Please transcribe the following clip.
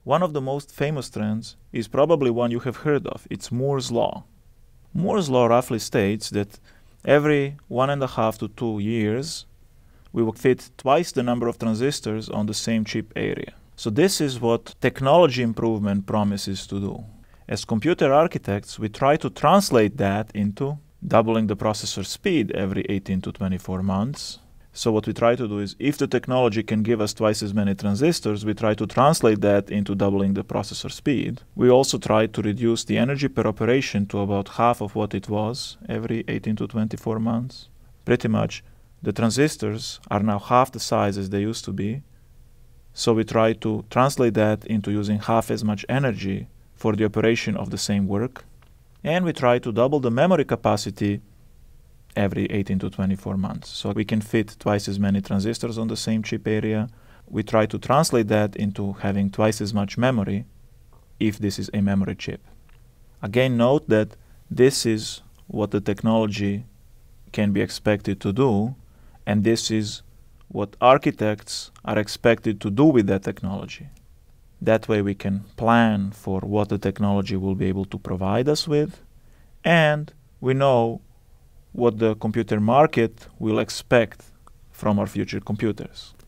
One of the most famous trends is probably one you have heard of. It's Moore's Law. Moore's Law roughly states that every 1.5 to 2 years, we will fit twice the number of transistors on the same chip area. So this is what technology improvement promises to do. As computer architects, we try to translate that into doubling the processor speed every 18 to 24 months. So what we try to do is, if the technology can give us twice as many transistors, we try to translate that into doubling the processor speed. We also try to reduce the energy per operation to about half of what it was every 18 to 24 months. Pretty much, the transistors are now half the size as they used to be. So we try to translate that into using half as much energy for the operation of the same work. And we try to double the memory capacity every 18 to 24 months. So we can fit twice as many transistors on the same chip area. We try to translate that into having twice as much memory if this is a memory chip. Again, note that this is what the technology can be expected to do, and this is what architects are expected to do with that technology. That way we can plan for what the technology will be able to provide us with, and we know what the computer market will expect from our future computers.